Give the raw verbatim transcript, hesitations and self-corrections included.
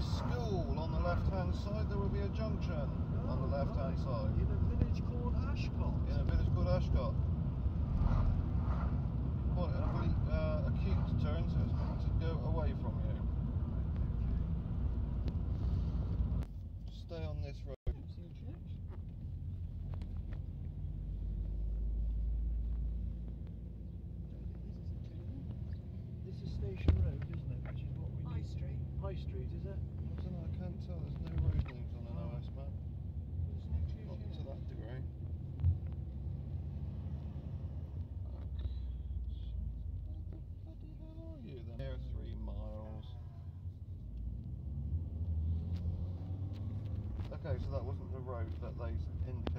school on the left-hand side. There will be a junction oh, on the left-hand right. side. In a village called Ashcott. In a village called Ashcott. Quite a really uh, acute turn, so it's going to go away from you. Stay on this road. This is Station Road, isn't it? Which is what we High need. Street. High Street, is it? I don't know, I can't tell. There's no road names on an O S map. There's no true Not here. to that degree. Where the bloody hell are you then? Here, three miles. Okay, so that wasn't the road that they indicated.